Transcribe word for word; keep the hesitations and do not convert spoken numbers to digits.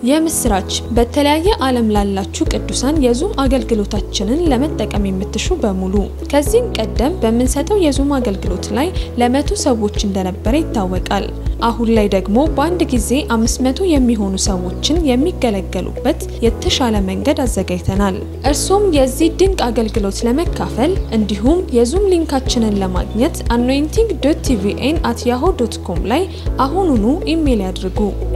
የምስራች በተለያየ ዓለም ላላችሁ ቅዱሳን የዙም አገልግሎታችንን ለመጠቀም የምትሹ በሙሉ ከዚህም ቀደም በመንሰተው የዙም አገልግሎት ላይ ለመቶ ሰዎች እንደነበረ ይታወቃል። አሁን ላይ ደግሞ በአንድ ጊዜ አምስት መቶ የሚሆኑ ሰዎችን የሚገለገሉበት የተሻለ መንገድ አዘጋጅተናል። እርሶም የዚህ ድንቅ አገልግሎት ለመካፈል እንዲሁም የዙም ሊንካችንን ለማግኘት anointing dot t v n at yahoo dot com ላይ አሁኑኑ ኢሜል ያድርጉ።